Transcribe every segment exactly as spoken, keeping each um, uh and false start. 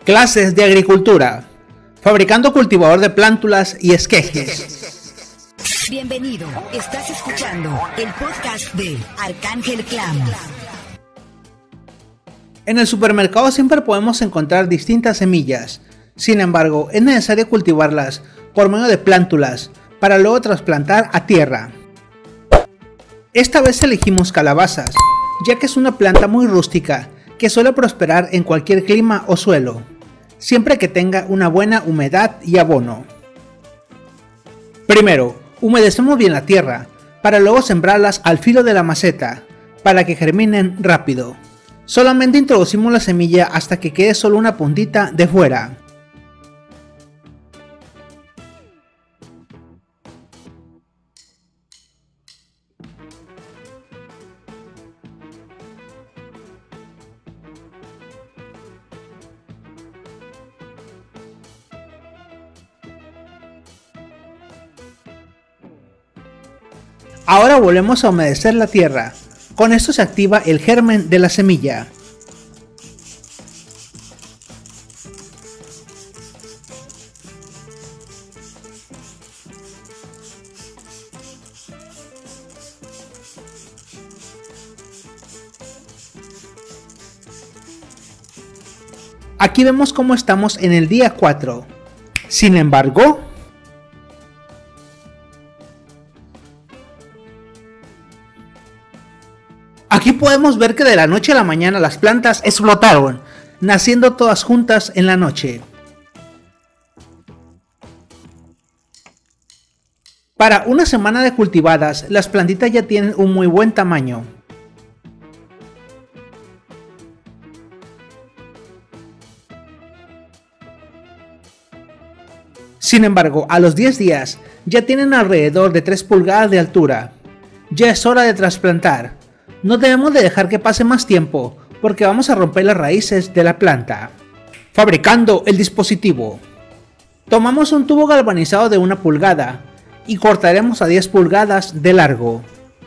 Clases de agricultura. Fabricando cultivador de plántulas y esquejes. Bienvenido, estás escuchando el podcast de Arcángel Clan. En el supermercado siempre podemos encontrar distintas semillas. Sin embargo, es necesario cultivarlas por medio de plántulas para luego trasplantar a tierra. Esta vez elegimos calabazas, ya que es una planta muy rústica que suele prosperar en cualquier clima o suelo, siempre que tenga una buena humedad y abono. Primero, humedecemos bien la tierra, para luego sembrarlas al filo de la maceta, para que germinen rápido. Solamente introducimos la semilla hasta que quede solo una puntita de fuera. Ahora volvemos a humedecer la tierra. Con esto se activa el germen de la semilla. Aquí vemos cómo estamos en el día cuatro. Sin embargo, aquí podemos ver que de la noche a la mañana las plantas explotaron, naciendo todas juntas en la noche. Para una semana de cultivadas, las plantitas ya tienen un muy buen tamaño. Sin embargo, a los diez días ya tienen alrededor de tres pulgadas de altura. Ya es hora de trasplantar. No debemos de dejar que pase más tiempo, porque vamos a romper las raíces de la planta. Fabricando el dispositivo. Tomamos un tubo galvanizado de una pulgada y cortaremos a diez pulgadas de largo.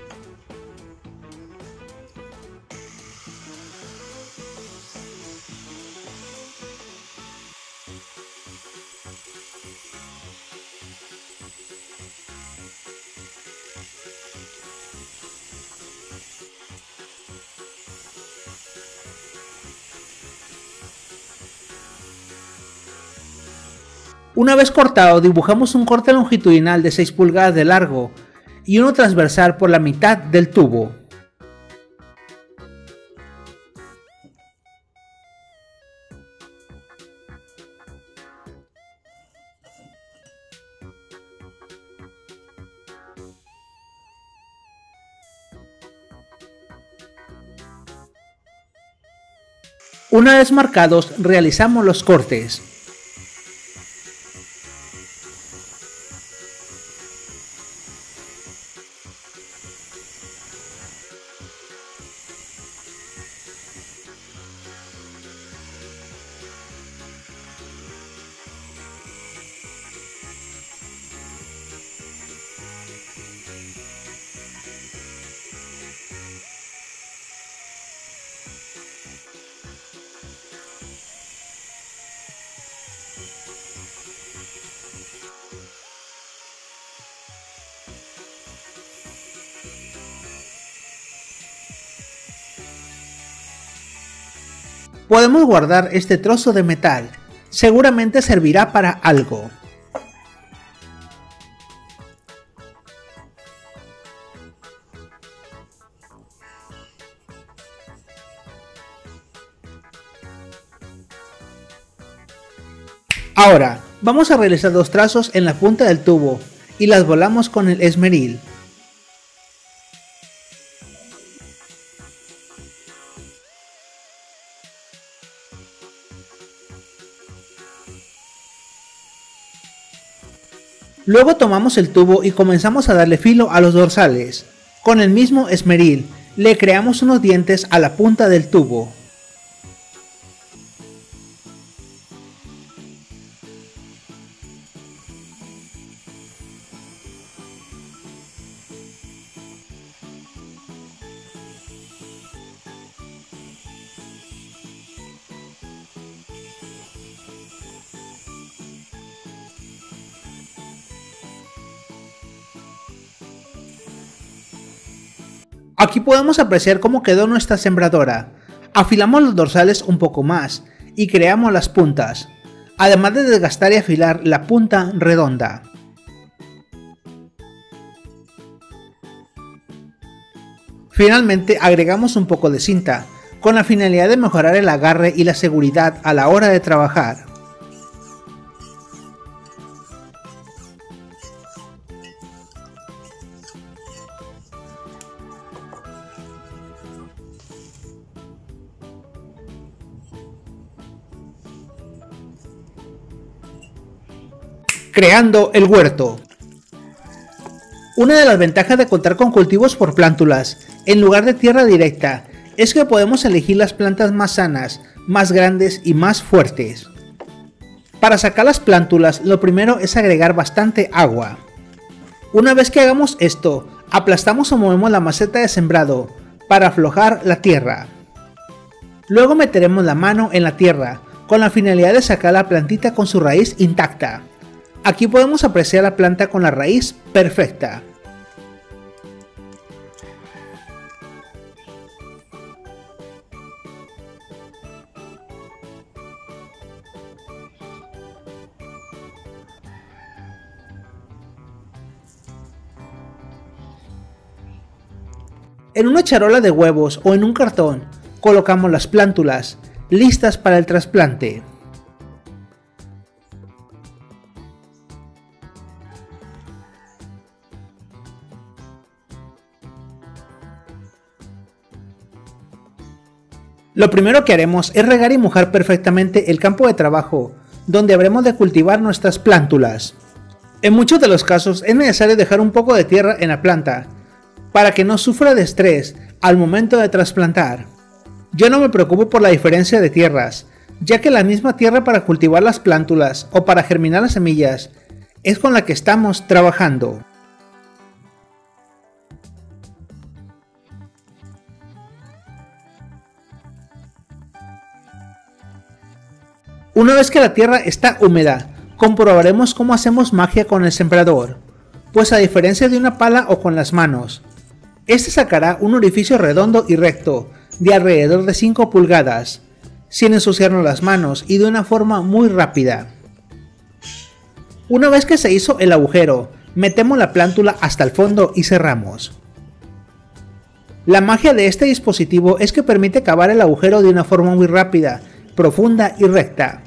Una vez cortado, dibujamos un corte longitudinal de seis pulgadas de largo y uno transversal por la mitad del tubo. Una vez marcados, realizamos los cortes. Podemos guardar este trozo de metal, seguramente servirá para algo. Ahora, vamos a realizar dos trazos en la punta del tubo y las volamos con el esmeril. Luego tomamos el tubo y comenzamos a darle filo a los dorsales. Con el mismo esmeril, le creamos unos dientes a la punta del tubo. Aquí podemos apreciar cómo quedó nuestra sembradora. Afilamos los dorsales un poco más y creamos las puntas, además de desgastar y afilar la punta redonda. Finalmente agregamos un poco de cinta, con la finalidad de mejorar el agarre y la seguridad a la hora de trabajar. Creando el huerto. Una de las ventajas de contar con cultivos por plántulas, en lugar de tierra directa, es que podemos elegir las plantas más sanas, más grandes y más fuertes. Para sacar las plántulas, lo primero es agregar bastante agua. Una vez que hagamos esto, aplastamos o movemos la maceta de sembrado para aflojar la tierra. Luego meteremos la mano en la tierra, con la finalidad de sacar la plantita con su raíz intacta. Aquí podemos apreciar la planta con la raíz perfecta. En una charola de huevos o en un cartón, colocamos las plántulas, listas para el trasplante. Lo primero que haremos es regar y mojar perfectamente el campo de trabajo, donde habremos de cultivar nuestras plántulas. En muchos de los casos es necesario dejar un poco de tierra en la planta, para que no sufra de estrés al momento de trasplantar. Yo no me preocupo por la diferencia de tierras, ya que la misma tierra para cultivar las plántulas o para germinar las semillas es con la que estamos trabajando. Una vez que la tierra está húmeda, comprobaremos cómo hacemos magia con el sembrador, pues a diferencia de una pala o con las manos, este sacará un orificio redondo y recto de alrededor de cinco pulgadas, sin ensuciarnos las manos y de una forma muy rápida. Una vez que se hizo el agujero, metemos la plántula hasta el fondo y cerramos. La magia de este dispositivo es que permite cavar el agujero de una forma muy rápida, profunda y recta.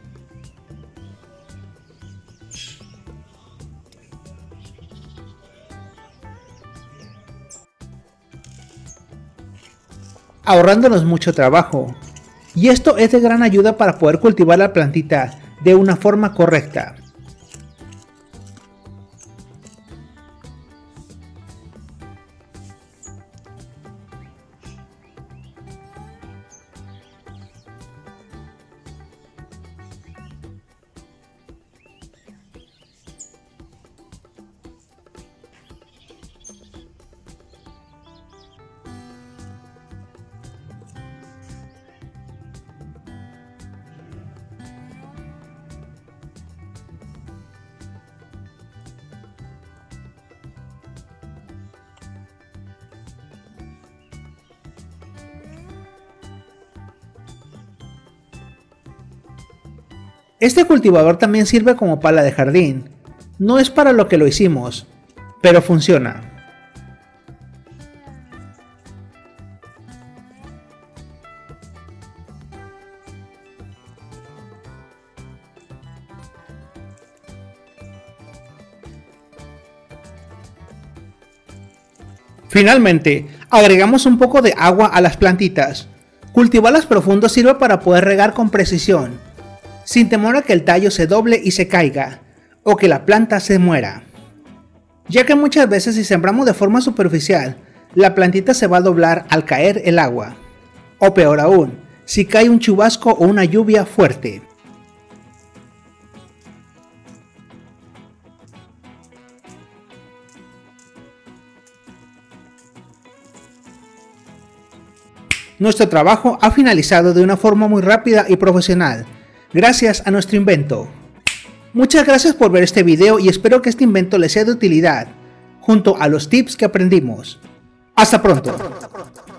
Ahorrándonos mucho trabajo, y esto es de gran ayuda para poder cultivar la plantita de una forma correcta. Este cultivador también sirve como pala de jardín. No es para lo que lo hicimos, pero funciona. Finalmente, agregamos un poco de agua a las plantitas. Cultivarlas profundo sirve para poder regar con precisión, sin temor a que el tallo se doble y se caiga, o que la planta se muera. Ya que muchas veces si sembramos de forma superficial, la plantita se va a doblar al caer el agua. O peor aún, si cae un chubasco o una lluvia fuerte. Nuestro trabajo ha finalizado de una forma muy rápida y profesional, gracias a nuestro invento. Muchas gracias por ver este video y espero que este invento les sea de utilidad, junto a los tips que aprendimos. Hasta pronto.